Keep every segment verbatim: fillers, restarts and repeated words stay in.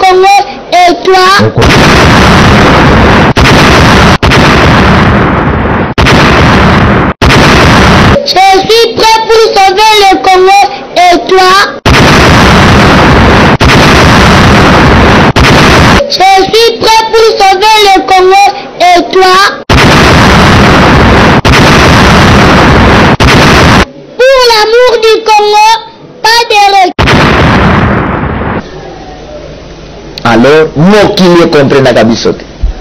Congo. Et toi? Je suis prêt pour sauver le Congo. Et toi? Je suis prêt pour sauver le Congo. Et toi? Pour l'amour du Congo, pas de recul. Alors, moi qui le comprends la kabisote.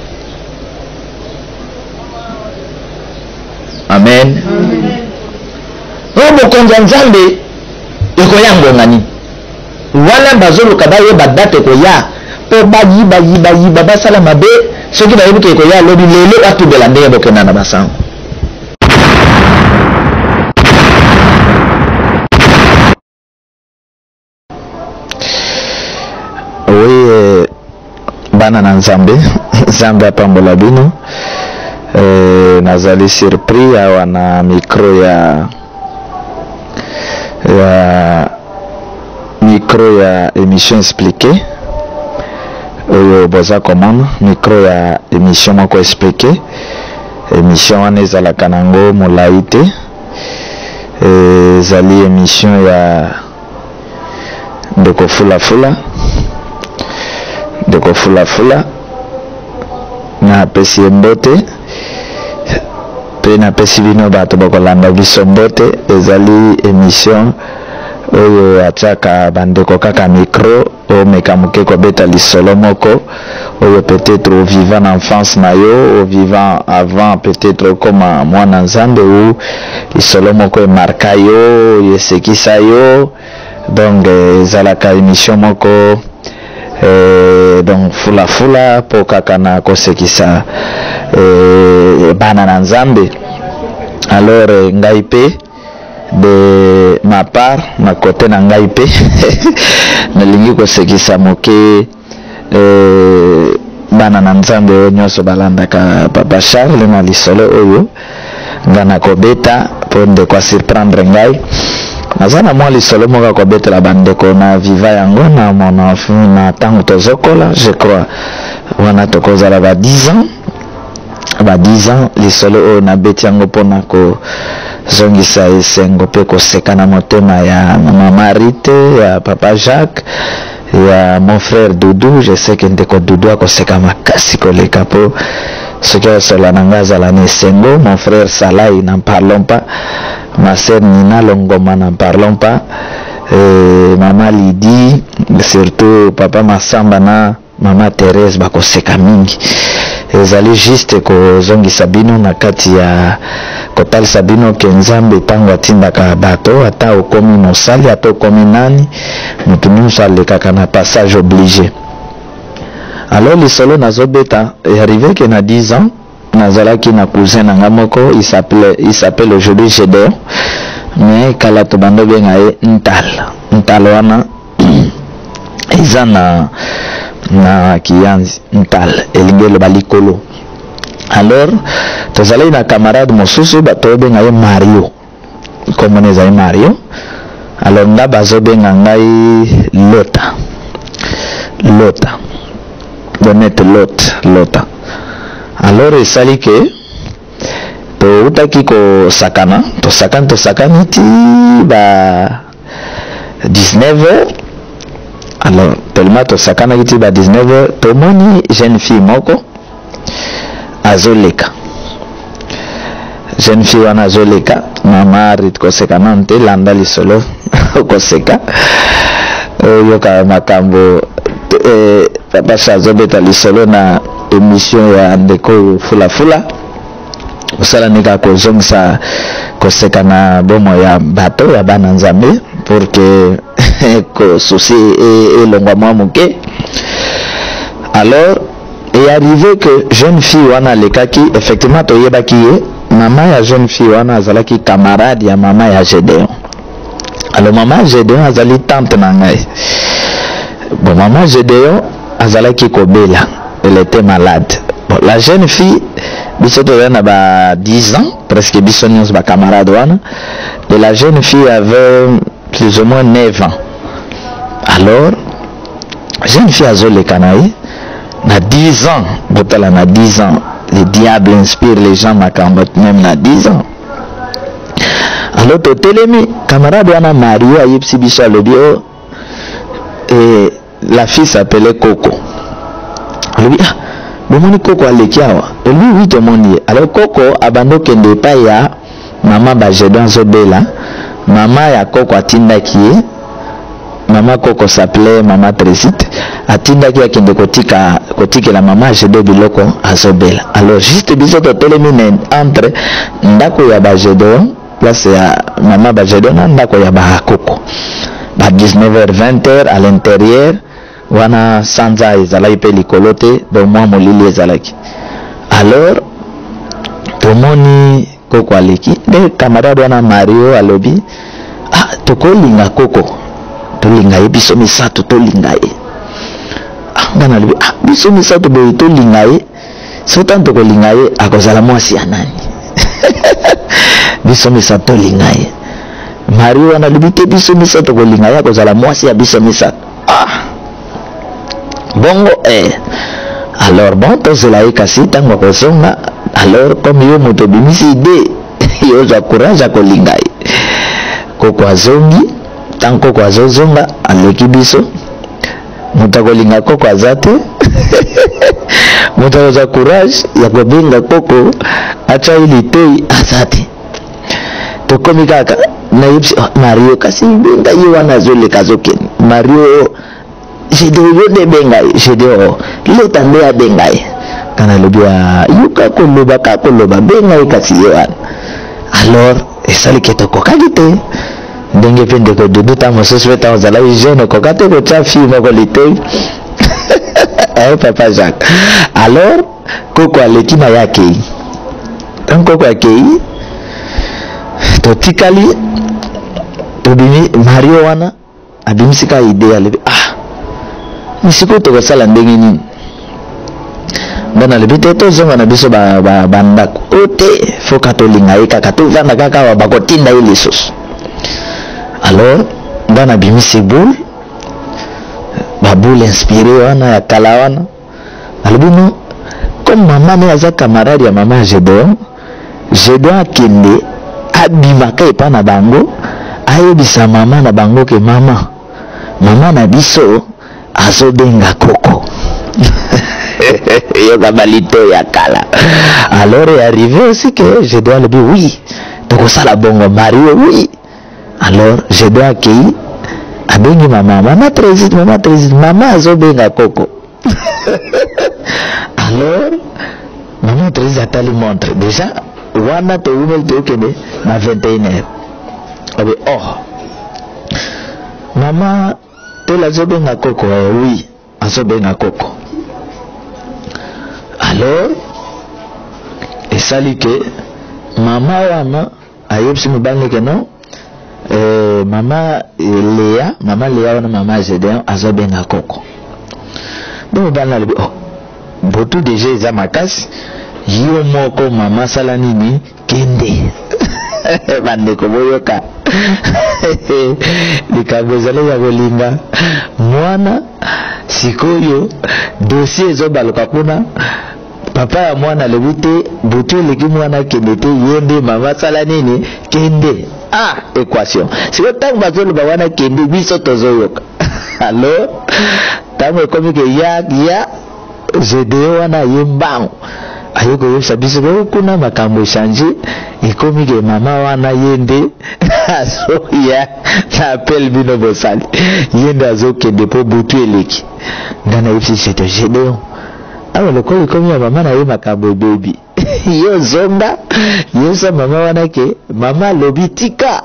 Amen. Robo konza nzambe ikoyango ngani. Wala bazolo kabaye badate koya. Po bayi bayi bayi baba sala mabe soki bayi ke koya lobi lelo atu de la ndenge bokena na basango. Oui, bana na nzambe nzambe apambola bino. Euh, nazali surpris awa na micro ya ya micro ya émission expliquée oyo boza komona micro ya émission moko expliquée émission wana ezalaka nango molai te ezali émission ya ndeko fulafula ndeko fulafula na apesi mbote pe na pesi bino bato bakolanda biso mbote ezali émission oyo atiaka bandeko kaka micro omeka moke kobeta lisolo moko oyo peut-être au vivant enfance na yo au vivant avant peut-être koma mwana nzambe ou lisolo moko emarka yo esekisa yo donc ezalaka émission moko eh, donc fula fula po kaka na kosekisa eh, bana na nzambe. Alors eh, ngai pe de ma part na côté na ngai pe nalingi kosekisa moke eh, bana na nzambe oyo nyonso balandaka papa Charles na lisolo oyo nga na kobeta po ndeko surprendre ngai naza na mwa lisolo moko kobetela bandeko na viva yango na mona na ntango tozokola je crois wana tokozala ba dix ans ba dix ans lisolo oyo nabeti yango mpona kozongisa esengo mpe koseka na motema ya mama Rite ya papa Jacques ya mon frère Doudou. Je sais que ndeko Doudou akoseka makasi koleka po soki osola na nga azala na esengo. Mon frère Salai n'en parlons pas, ma sœur Nina Longoma n'en parlons pas, et maman Lydie, surtout papa Massamba na mama Thérèse bakoseka mingi. Ezali juste kozongisa bino na kati ya kotalisa bino ke nzambe ntango atindaka bato ata okomi mosali ata okomi nani mutu nyonso alekaka na passage obligé. Alors lisolo nazobeta arrivé que na dix ans nazalaki na cousin nanga moko il s'appelle il s'appelle aujourd'hui Gédéon mais kala to bando benga e Ntal Ntal wana eza na na kiyanzi Ntal elingelo balikolo. Alors tozali na camarade mosusu bato benga ye Mario comme on ezali Mario. Alors nga bazo benga ngai Lota Lota Bonnet Lot Lota. Alors esali ke to utaki ko sakana to sakana to sakana ti ba dix-neuf heures. Alors tellement to sakana ti ba dix-neuf heures to moni jeune fille moko azoleka jeune fille wana azoleka mama rit ko sekana nte landa lisolo ko seka yo ka makambo eh papa azobeta lisolo na émission ya ndeko fula fula osala nika kozongisa koseka na bomo ya bato ya bana nzambe pour que ko souci elongwa mwa moke. Alors est arrivé que jeune fille wana lekaki effectivement toyebaki ye mama ya jeune fille wana azalaki camarade ya mama ya Gédéon. Alors mama Gédéon azali tante na ngai. Bon maman Gédéon azalaki kobela, elle était malade. Bon la jeune fille biso toyana ba dix ans presque biso nyonso ba camarade wana, et la jeune fille avait plus ou moins neuf ans. Alors jeune fille azoleka na ye na dix ans botala na dix ans le diable inspire les gens makambo même na dix ans. Alors totelemi camarade wana Mario ayebisi biso alobi o et la fille s'appelait Coco. Alobi ah bomoni Coco aleki awa lui oui tout le monde. Alors Coco abando kende pa ya mama Bajedon Zobela, mama ya Coco atindaki ye. Maman Coco s'appelait Maman Trésite. Atindaki ya kende kotika kotika la maman Jedo biloko azobela. Alors juste biso totelemi entre ndako ya Bajedon place ya maman Bajedon na ndako ya ba Coco. Ba dix-neuf heures vingt heures à l'intérieur wana sanza ezalaki pe likolote do mwa molili ezalaki. Alors tomoni Coco aleki de camarade wana Mario alobi ah tokolinga Coco tolinga ye biso misato tolinga ye ah ngana alobi ah biso misato boye tolinga ye so tanto kolinga ye akozala mwasi ya nani biso misato tolinga ye Mario wana alobi te biso misato kolinga ye akozala mwasi ya biso misato ah bongo eh alors bon tozela ye kasi tango kozonga. Alors comme yo moto bimisi ide yo za courage ya kolinga ye Coco azongi tant Coco azozonga aleki biso moto kolinga Coco azate moto za courage ya kobenga Coco acha ili toi azate to komi kaka na yipsi oh, Mario kasi benga yo wana zole kazokeni Mario je de yo de benga je de oh le tande ya benga ye kana lobia yuka koloba ka koloba benga ikasi yewan. Alors esali ketoko kagite ndenge pende ko dudu ta mosusu beta ozala jeune ko kate ko chafi moko litoi eh papa Jacques. Alors Coco aleki na yake tant Coco akei to tikali to bimi Mario wana abimisika idea lebi ah nisiko to kosala ndenge nini bana le bité to zonga na biso ba banda ote foka to linga eka ka to vanda kaka wa bakotinda ile sos. Alors bana bimisi boule ba boule inspiré wana ya kala wana alibino comme maman ne aza camarade ya maman Jedon Jedon akende abimaka epa na bango ayebisa mama na bango ke mama mama na biso azobenga Coco yo kabalito ya kala. Alors est arrivé aussi que je dois le dire oui donc ça la bongo Mario oui. Alors je dois accueillir abengi mama mama Trésite mama Trésite mama azobenga Coco. Alors maman Trésite atali montre déjà wana to umel to kene na vingt et une heures obe oh mama to la zobenga Coco oui azobenga Coco. Alors esali ke mama wana ayebisi mubange ke non eh mama Léa mama Léa wana mama Jedon azobenga Coco. Donc bana le oh botu déjà eza makasi yo moko mama sala nini kende bande ko boyoka likambo zale ya kolinga mwana sikoyo dossier ezobaluka kuna papa ya mwana lebute butu leki mwana kende te yende mama sala nini kende ah équation siko tango bazolo ba wana kende biso tozoyoka. Alors tango ekomi ke ya ya Jedon wana yembang ayoko yebisa biso kuna makambo echange ekomi ke mama wana yende aso ya na appel bino bosali yende azokende po butu eleki ngana yebisi Jedon Jedon awa lokolo ekomi ya mama na ye makambo baby yo zonga yosa mama wana ke mama lobi tika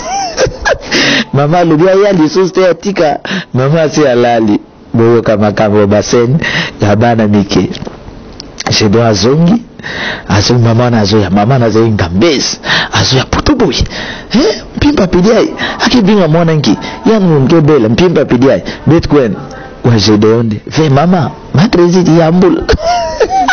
mama lobi ya lisusu te tika mama si alali boyo kama makambo basen ya bana mike Jedon azongi azo mama na azo ya mama na azo ngambes azo ya putuboy eh mpimba pidiai akibinga mwana nki yanu ngebela mpimba pidiai betkwen wa Jedon ve mama matreziti yambul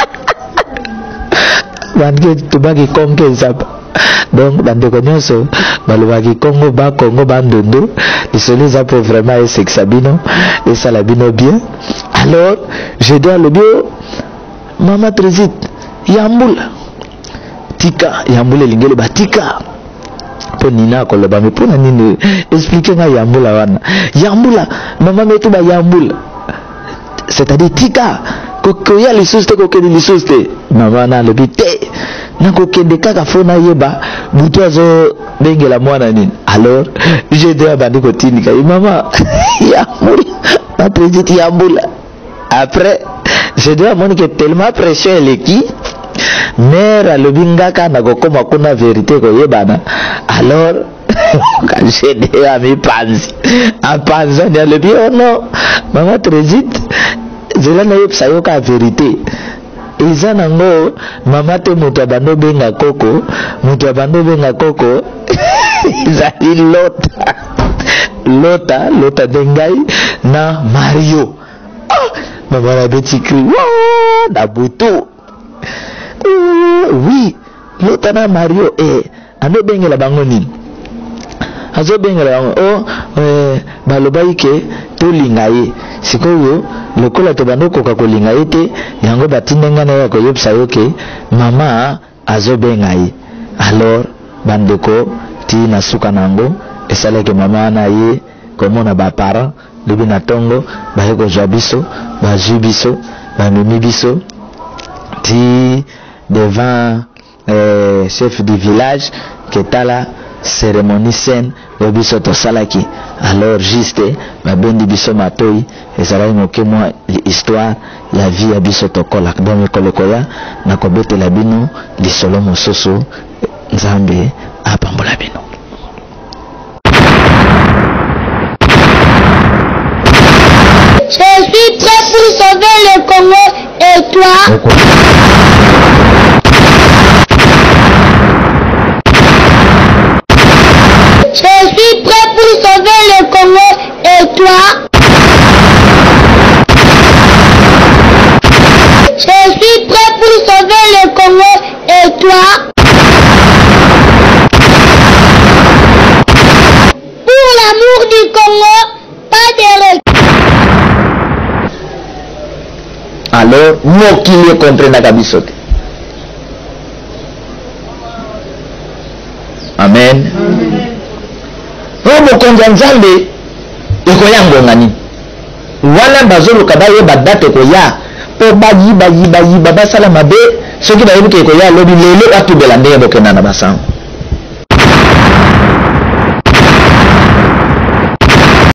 bange tubaki konke zapa donc bande ko nyonso balobaki Congo ba Congo ba ndondo lisolo za pour vraiment sexe bino et ça la bino bien. Alors je dois le bio mama Trésite yambula tika yambula lingelo batika po nina koloba me pona nini expliquer nga yambula wana yambula mama metu ba yambula c'est-à-dire tika ko ya lisusu te ko ke lisusu te mama na le bité na ko ke de kaka fona yeba buto azo bengela mwana nini. Alors je dois bandi ko tindika mama yambula ma Trésite yambula. Après je dois montrer que tellement pression elle qui mère le bingaka na kokoma kuna vérité ko yebana. Alors quand j'ai dit à mes panzi en pensant le bien non maman Trésite zela na yeb sayoka vérité eza nango mama te mutu abando benga koko mutu abando benga koko ezali lota lota lota dengai na Mario. Ah, maman la beti cri na butu. Oui, lota na Mario eh ando bengela bango nini azo bengela bango oh eh balobai ke to lingaye sikoyo lokola to bando koka ko lingaye te yango batindenga na ko yebsa yoke mama azo bengaye. Alors bandeko ti na suka nango esala ke mama na ye komona ba parents lebi na tongo ba ko jabiso ba jubiso ba mimibiso ti devant euh, chef du village qui est à la cérémonie saine au biso to salaki. Alors juste ma bendi biso matoi et ça va moke moi l'histoire la vie à biso to kola donc kolokoya na kobete la bino lisolo mososo nzambe apambola bino. Je suis prêt pour sauver le Congo et toi? Okay. Je suis prêt pour sauver le Congo et toi? Je suis prêt pour sauver le Congo et toi? Pour l'amour du Congo, pas de regret. Alors mokili comprendre kabiso te. Amen. Robo konza nzambe ekoyango ngani wana bazolo kabaye badate ko ya po bayi bayi bayi baba sala mabe soki bayebuke ko ya lobi lelo atubela ndenge bokena na basango